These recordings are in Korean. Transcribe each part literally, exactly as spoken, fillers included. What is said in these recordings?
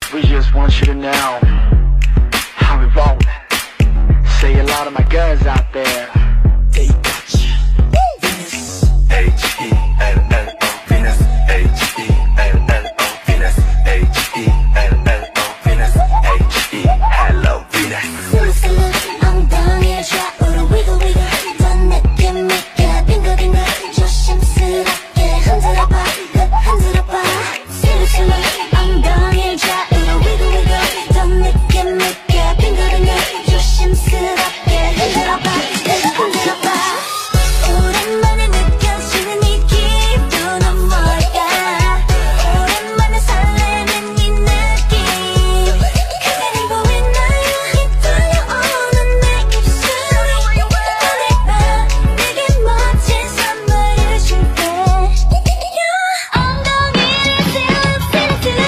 We just want you to know how we roll. Say a lot of my girls out there. They got you. Venus. H E L L O Venus. H E L L O Venus. H E L L O Venus. H E Hello Venus. 스물스물 엉덩이를 좌우로 wiggle wiggle 더 느낌 있게 빙글빙글 조심스럽게 흔들어봐 흔들어봐 스물스물 엉덩이를 좌우로 wiggle wiggle 더 느낌 있게 빙글빙글 조심스럽게 흔들어봐 흔들어봐 오랜만에 느껴지는 이 기분은 뭘까 오랜만에 설레는 이 느낌 그대는 보이나요 이 떨려오는 내 입술이 꺼내봐 내게 멋진 선물을 줄게 엉덩이를 셀럽 셀럽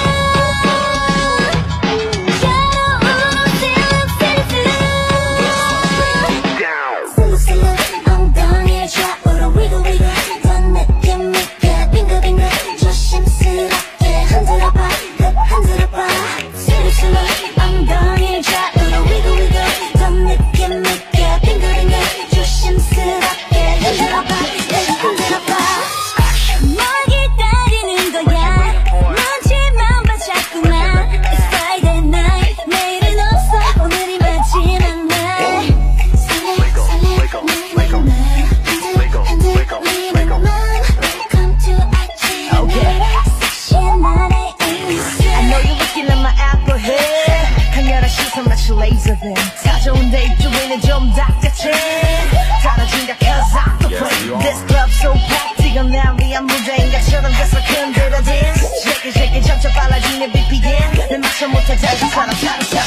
스물스물 엉덩이를 좌우로 wiggle wiggle 더 느낌 있게 빙글빙글 조심스럽게 흔들어봐 흔들어봐 스물스물 엉덩이를 좌우로 wiggle wiggle 더 느낌 있게 빙글빙글 조심스럽게 흔들어봐 흔들어봐 뭘 기다리는 거야 눈치만 봐 자꾸만 It's Friday night 내일은 없어 오늘이 마지막 날 설레 설레 내리는 날 흔들 흔들 내리는 맘 Welcome to our dream 섹시한 나의 일생 I know you're looking at my apple head 강렬한 시선 마치 laser beam 사좋은 데이트 위는 좀 닥쳤지 떨어진다 cause I'm the play This club so packed 지금 난 위한 무대인 것처럼 계속 흔들어 dance Shake it shake it 점점 빨라지는 비피엔 내 맞춰 못해 잘 사람 사람